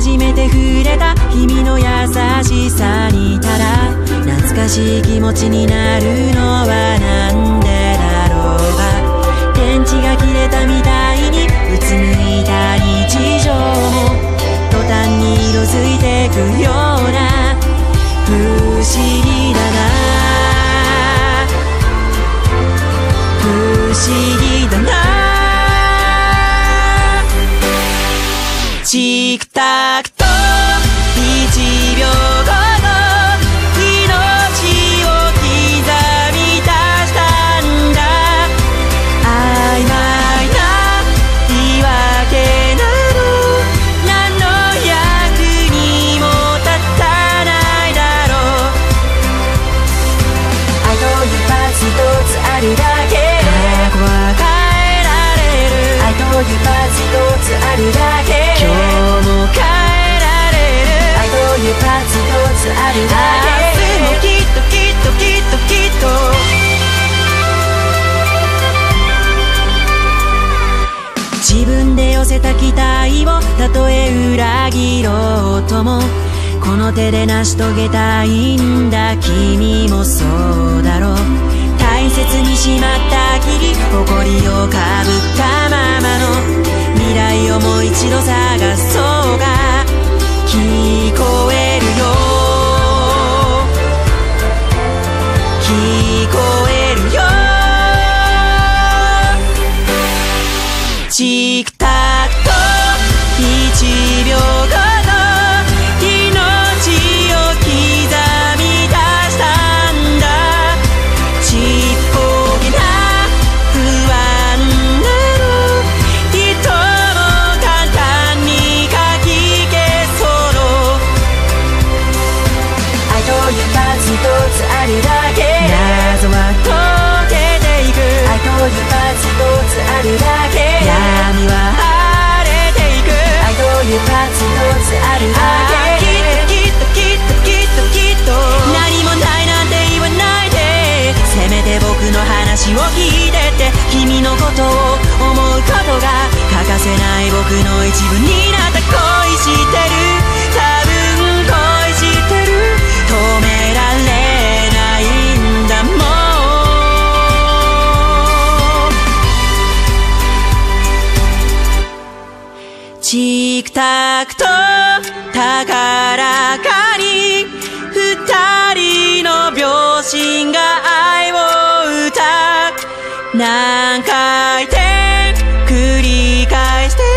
初めて触れた君の優しさにただ懐かしい気持ちになるのはなんでだろうか。電池が切れたみたいにうつむいた日常も途端に色づいてくような不思議だな、不思議だな。チクタクと1秒後の命を刻み出したんだ。曖昧な言い訳など何の役にも立たないだろう。愛というパーツ一つあるだけで過去は変えられる。愛というパーツ一つあるだけで今日も変えられる。愛というパーツ一つあるだけで明日もきっときっときっときっと自分で寄せた期待をたとえ裏切ろうともこの手で成し遂げたいんだ。君もそうだろう。大切にしまったきり誇りをかぶったままの未来をもう一度探そうが聞こえるよ、聞こえるよ。チクタクと1秒後の命を刻み出したんだ。ちっぽけな不安なのいとも簡単にかき消そう。愛というパーツ一つあるだけで謎は解けていく。愛というパーツ一つあるだけで闇は晴れていく。愛というパーツ一つあるだけできっときっときっときっと何もないなんて言わないでせめて僕の話を聞いてって君のことを思うことが欠かせない僕の一部になった。恋してる多分恋してる止められないんだもん。チクタクと高らかに二人の秒針が愛を歌う。何回転繰り返して